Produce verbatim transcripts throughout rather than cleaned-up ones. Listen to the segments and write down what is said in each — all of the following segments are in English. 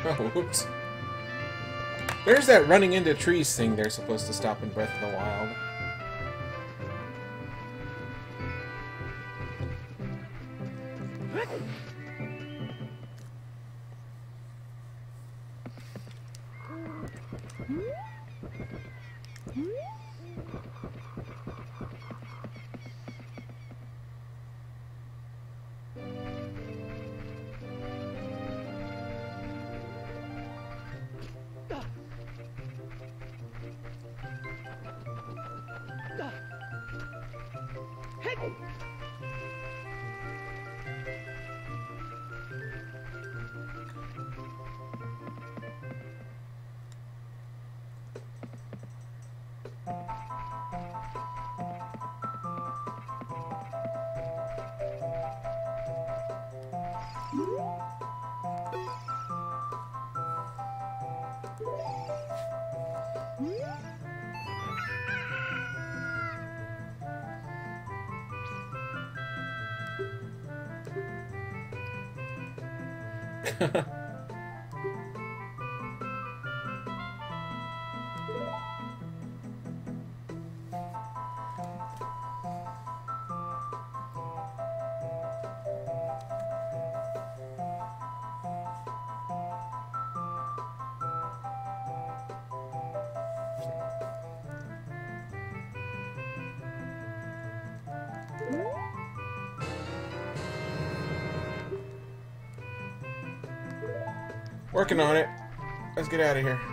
Oh, whoops. There's that running into trees thing they're supposed to stop in Breath of the Wild. Working on it. Let's get out of here.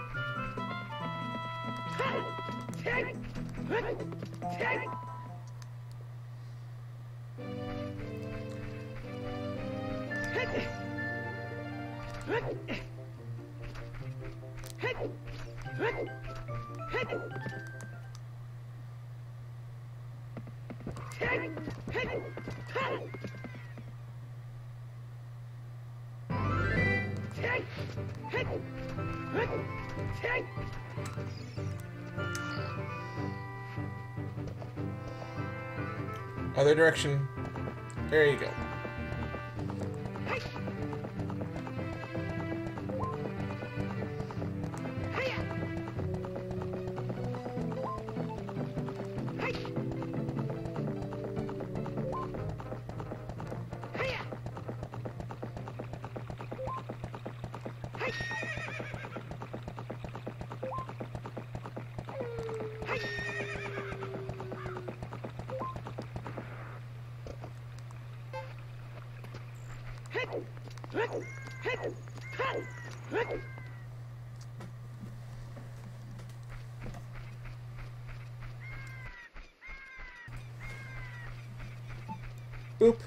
Other direction. There you go. Boop.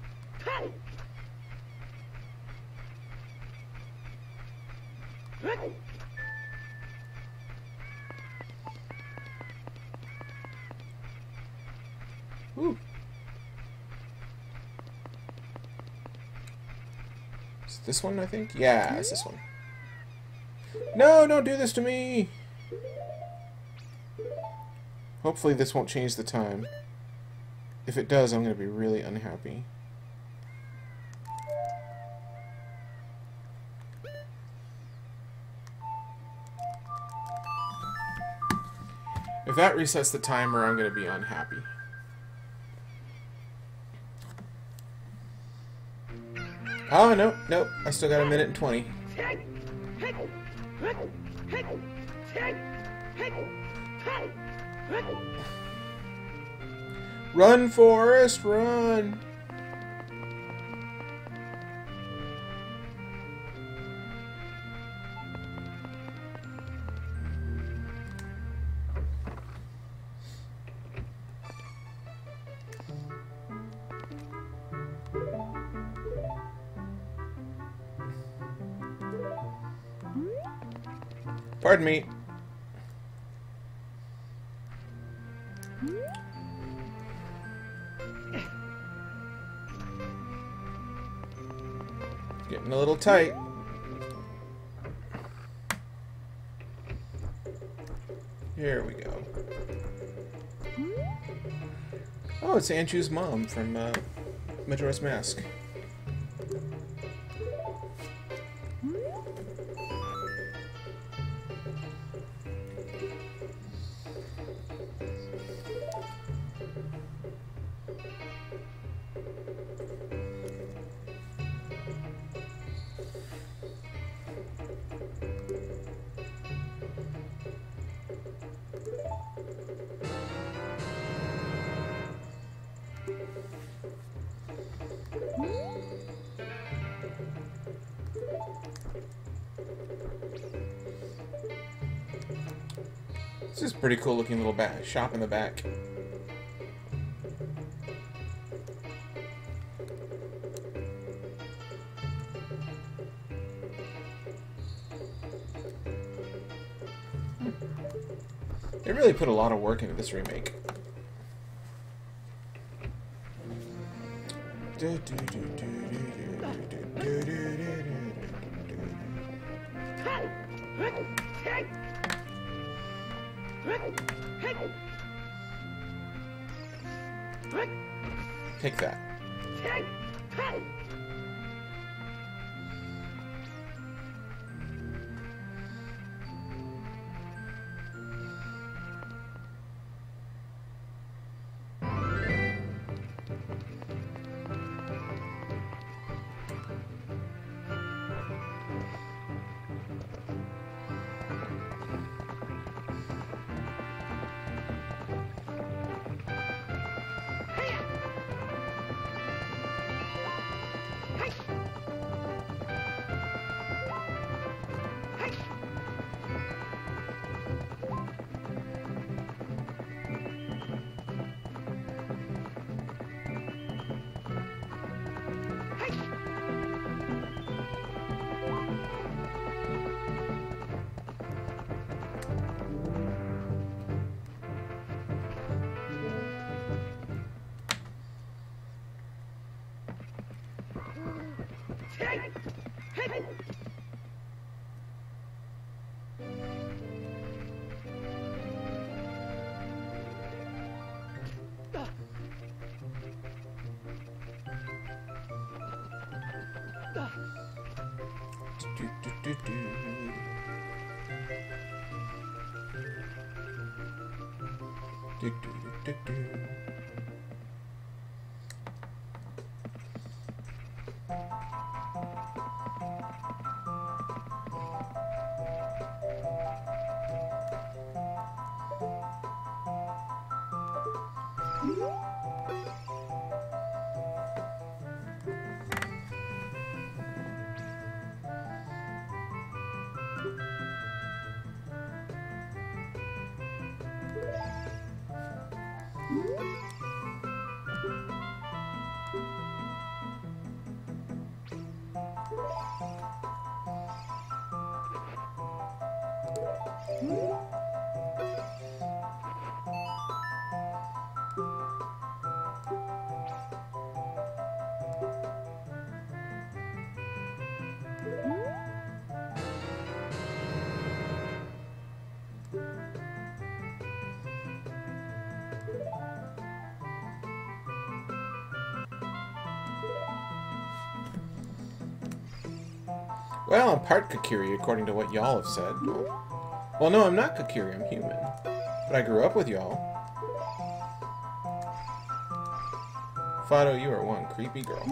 Ooh. Is this one, I think? Yeah, it's this one. No, don't do this to me! Hopefully this won't change the time. If it does, I'm going to be really unhappy. If that resets the timer, I'm going to be unhappy. Oh, no, nope. I still got a minute and twenty. Run, Forrest, run! Pardon me. Getting a little tight. Here we go. Oh, it's Anshu's mom from uh, Majora's Mask. This is a pretty cool looking little back shop in the back. They really put a lot of work into this remake. Take that. Do, do, do, do. Do, do, do, do, do. Well, I'm part Kokiri, according to what y'all have said. Well, no, I'm not Kokiri, I'm human. But I grew up with y'all. Fado, you are one creepy girl.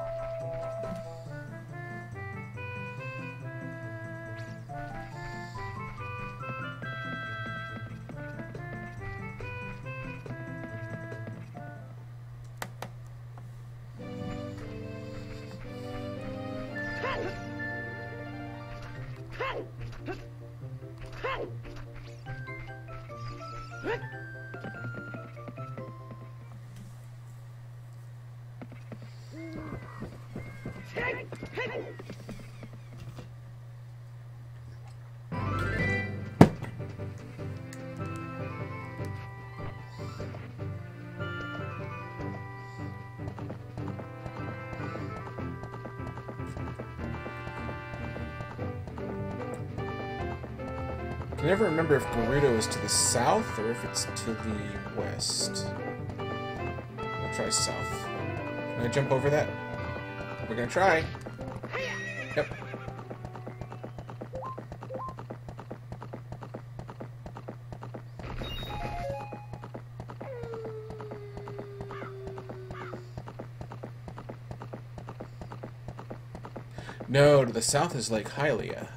I never remember if Gerudo is to the south or if it's to the west. I'll try south. Can I jump over that? We're gonna try. Yep. No, to the south is Lake Hylia.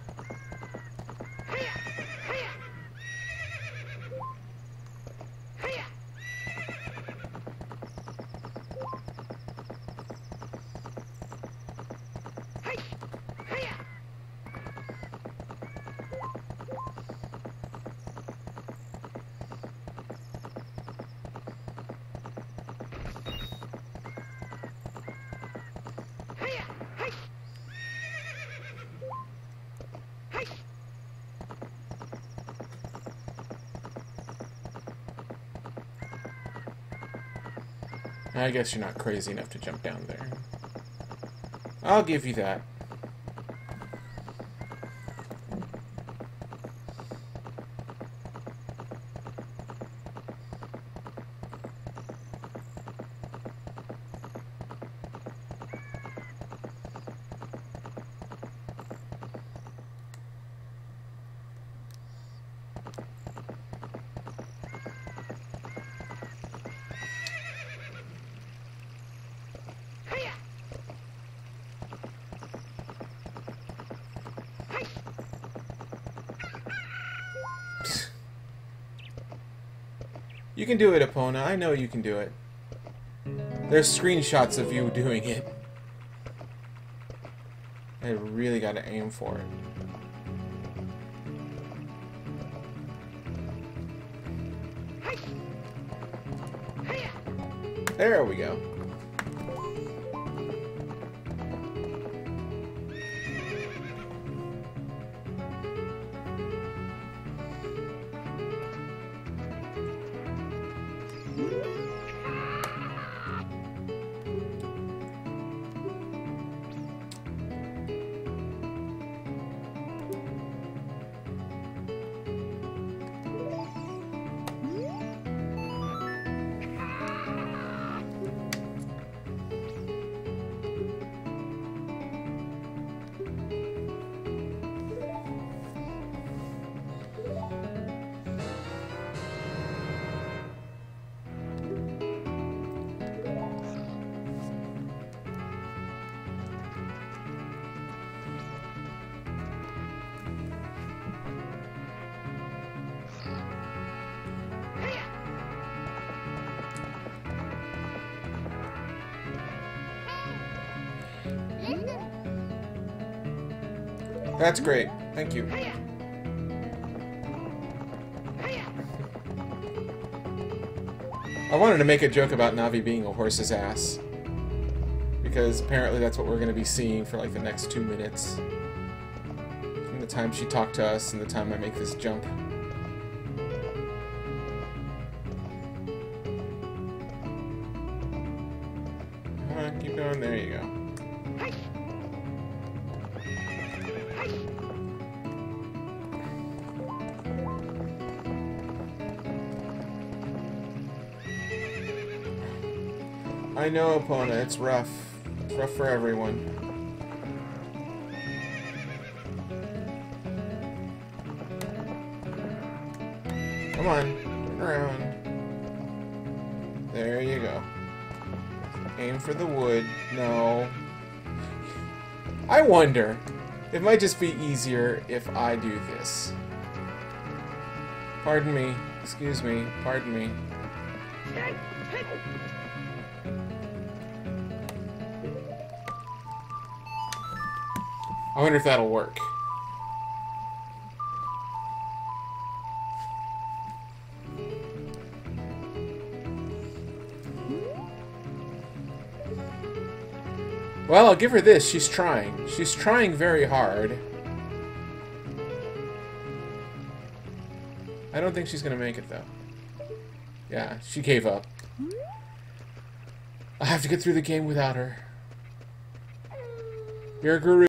I guess you're not crazy enough to jump down there. I'll give you that. You can do it, Epona. I know you can do it. There's screenshots of you doing it. I really gotta aim for it. There we go. That's great. Thank you. I wanted to make a joke about Navi being a horse's ass, because apparently that's what we're going to be seeing for like the next two minutes. From the time she talked to us and the time I make this jump. Come on, keep going. There you go. I know, Epona, it's rough. It's rough for everyone. Come on, turn around. There you go. Aim for the wood. No. I wonder. It might just be easier if I do this. Pardon me. Excuse me. Pardon me. I wonder if that'll work. Well, I'll give her this. She's trying. She's trying very hard. I don't think she's gonna make it, though. Yeah, she gave up. I have to get through the game without her. You're a guru.